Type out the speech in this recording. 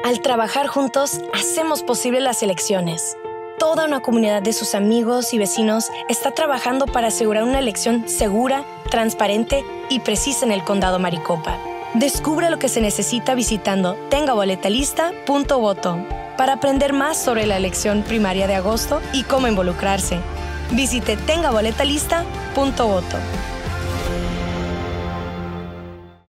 Al trabajar juntos, hacemos posible las elecciones. Toda una comunidad de sus amigos y vecinos está trabajando para asegurar una elección segura, transparente y precisa en el Condado Maricopa. Descubra lo que se necesita visitando tengaboletalista.voto para aprender más sobre la elección primaria de agosto y cómo involucrarse. Visite tengaboletalista.voto.